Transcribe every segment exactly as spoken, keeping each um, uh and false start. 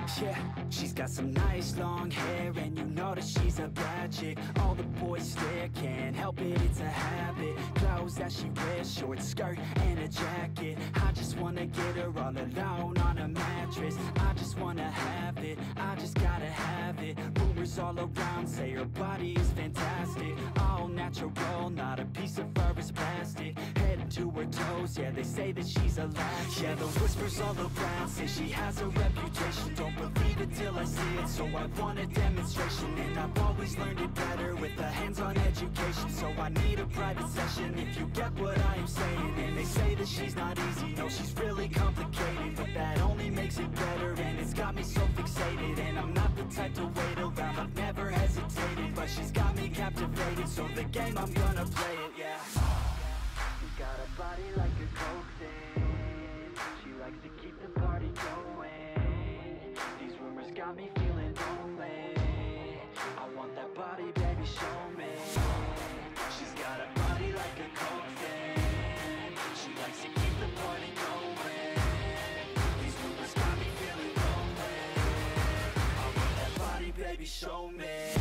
Yeah, she's got some nice long hair, and you know that she's a bad chick. All the boys stare, can't help it, it's a habit. Clothes that she wears, short skirt and a jacket. I just wanna get her all alone on a mattress. I just wanna have it, I just gotta have it. Rumors all around say her body is fantastic. All natural, not a piece of fur is plastic. Head to her toes, yeah, they say that she's a latch. Yeah, the whispers all around say she has a reputation. Don't believe it till I see it, so I want a demonstration. And I've always learned it better with a hands-on education. So I need a private session, if you get what I am saying. And they say that she's not easy, no, she's really complicated. But that only makes it better, and it's got me so fixated. And I'm not the type to wait around, I've never hesitated. But she's got me captivated, so the game, I'm gonna play it, yeah. She's got a body like a coke thing. She likes to keep the party going. These rumors got me feeling lonely. I want that body, baby, show me. She's got a body like a coke thing. She likes to keep the party going. These rumors got me feeling lonely. I want that body, baby, show me.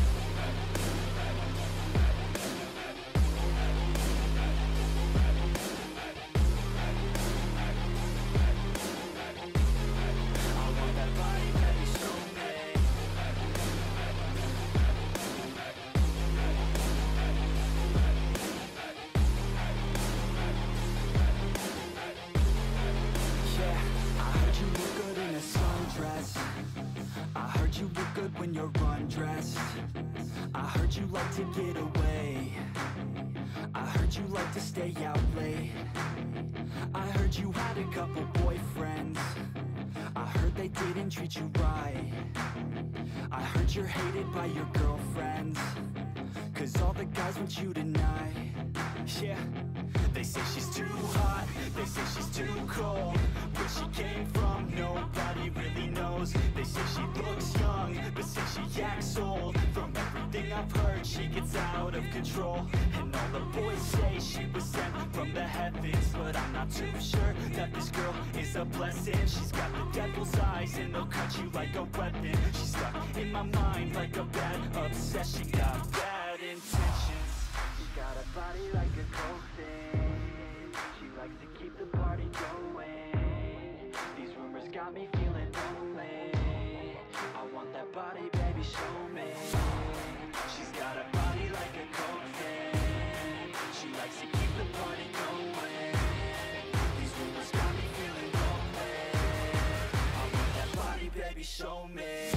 I heard you look good when you're undressed. I heard you like to get away. I heard you like to stay out late. I heard you had a couple boyfriends. I heard they didn't treat you right. I heard you're hated by your girlfriends, cause all the guys want you tonight. Yeah, they say she's too hot, they say she's too cold. Where she came from, nobody really knows. They say she looks young, but say she acts old. From everything I've heard, she gets out of control. And all the boys say she was sent from the heavens, but I'm not too sure that this girl is a blessing. She's got the devil's eyes and they'll cut you like a weapon. She's stuck in my mind like a bad obsession. Got bad intentions. She's got a body like a coke thing. She likes to keep the party going. These rumors got me feeling lonely. I want that body, baby, show me. She's got a body like a coke thing. She likes to keep the party going. These rumors got me feeling lonely. I want that body, baby, show me.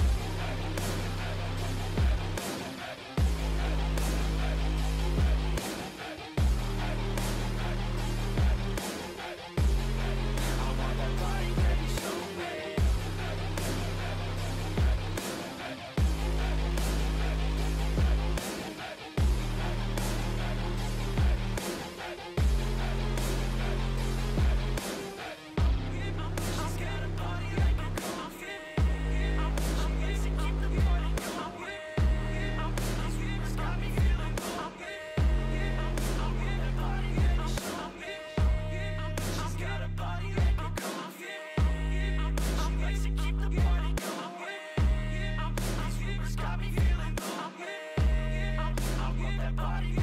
Body